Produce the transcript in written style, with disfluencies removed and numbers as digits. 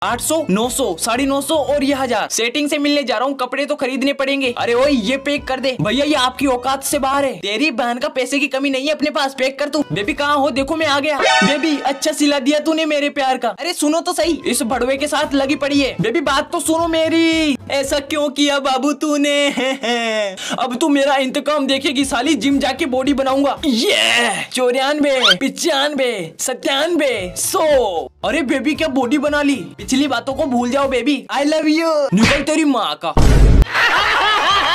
800, 900, 950 और ये 1000 सेटिंग से मिलने जा रहा हूँ। कपड़े तो खरीदने पड़ेंगे। अरे ओए ये पैक कर दे भैया, ये आपकी औकात से बाहर है। तेरी बहन का पैसे की कमी नहीं है अपने पास, पैक कर तू। बेबी कहाँ हो? देखो मैं आ गया। बेबी अच्छा सिला दिया तूने मेरे प्यार का। अरे सुनो तो सही, इस भड़वे के साथ लगी पड़ी है। बेबी बात तो सुनो मेरी। ऐसा क्यों किया बाबू तूने? अब तू मेरा इंतकाम देखेगी साली। जिम जाके बॉडी बनाऊंगा। ये 94, 95, 97, 100। अरे बेबी क्या बॉडी बना ली। पिछली बातों को भूल जाओ बेबी। I love you. निकल तेरी माँ का।